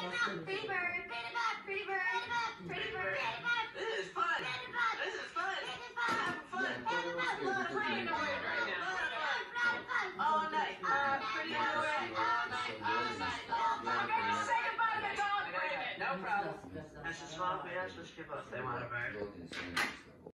Pretty bird, pretty bird, pretty bird, pretty bird, pretty bird. This is fun. This is fun. Having fun. Pretty annoying right now. All night. Pretty annoying. All night. All night. Okay, say goodbye to the dog, Brendon. No problem. That's the swamp. That's the skip us. They want a bird.